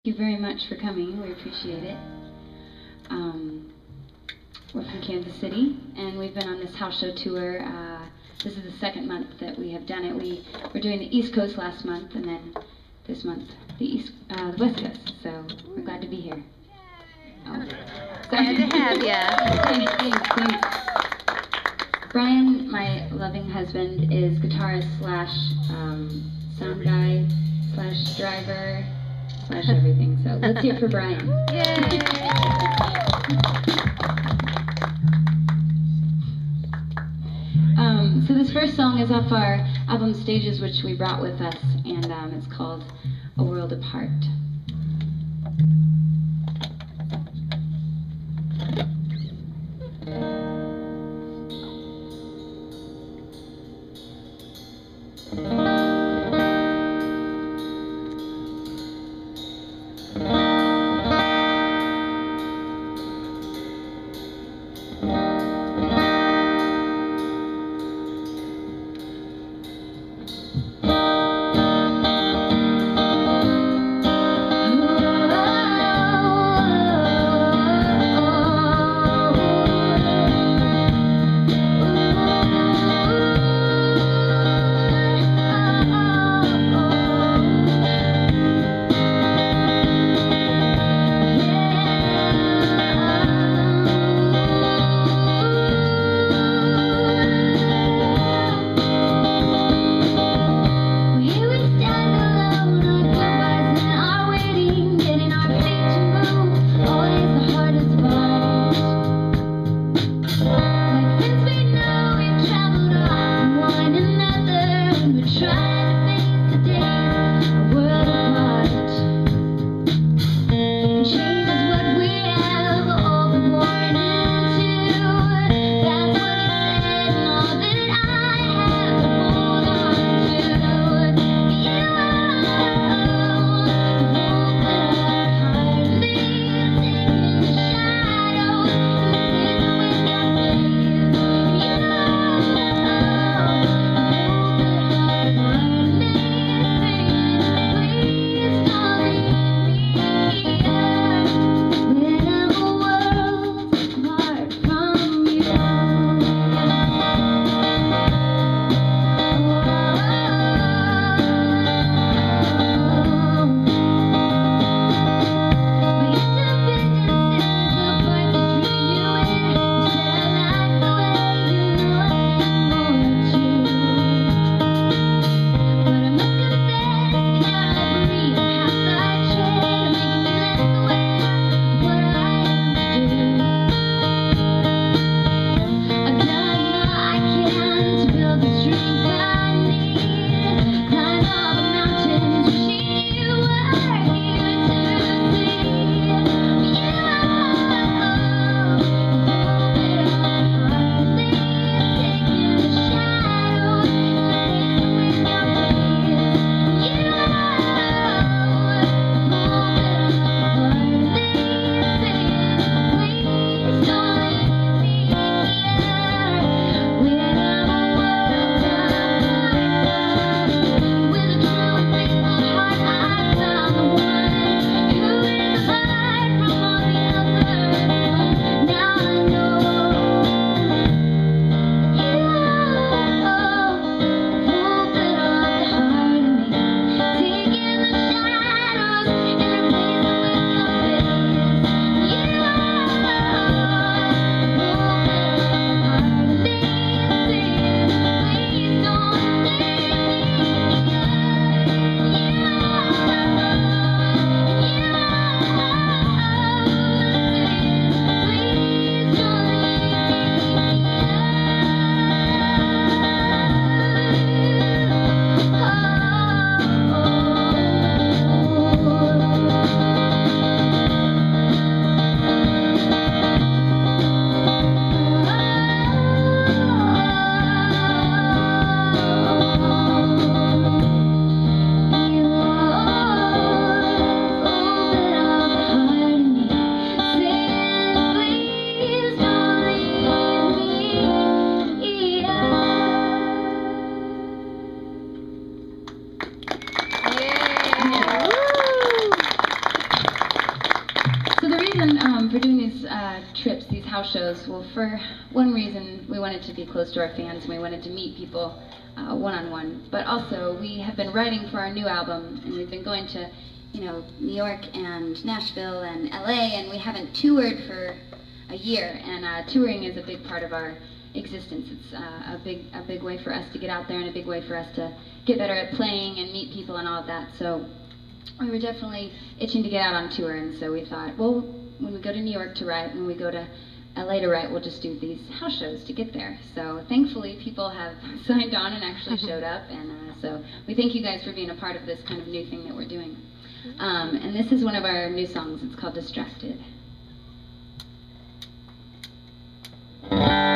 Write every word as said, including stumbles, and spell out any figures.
Thank you very much for coming. We appreciate it. Um, we're from Kansas City, and we've been on this house show tour. Uh, this is the second month that we have done it. We were doing the East Coast last month, and then this month the East, uh, the West Coast. So we're glad to be here. Oh. Glad to have you. Thanks, thanks, thanks. Brian, my loving husband, is guitarist slash um, sound guy slash driver slash everything. So let's hear it for Brian. Yay! Um, so this first song is off our album Stages, which we brought with us, and um, it's called A World Apart. uh, trips, these house shows, well, for one reason, we wanted to be close to our fans, and we wanted to meet people uh, one-on-one. But also, we have been writing for our new album, and we've been going to, you know, New York and Nashville and L A, and we haven't toured for a year. And uh, touring is a big part of our existence. It's uh, a big, a big way for us to get out there, and a big way for us to get better at playing and meet people and all of that. So we were definitely itching to get out on tour, and so we thought, well, when we go to New York to write, when we go to L A to write, we'll just do these house shows to get there. So thankfully, people have signed on and actually showed up, and uh, so we thank you guys for being a part of this kind of new thing that we're doing. Um, and this is one of our new songs. It's called Distracted.